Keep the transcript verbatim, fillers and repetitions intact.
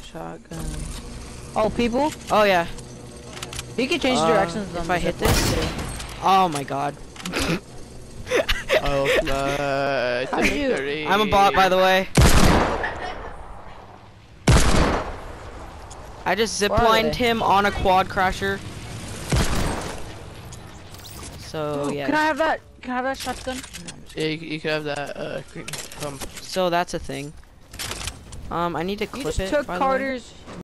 shotgun. Oh, people? Oh yeah. You can change Uh, directions if on I the hit zip line, this? too. Oh my god. Oh, clutch. How do you- Victory. I'm a bot, by the way. I just Where are ziplined they? him on a quad crasher. So yeah. Can I have that? Can I have that shotgun? No, I'm just Yeah, you, you could have that uh green pump. So that's a thing. Um, I need to You clip just it. took by the way. Carter's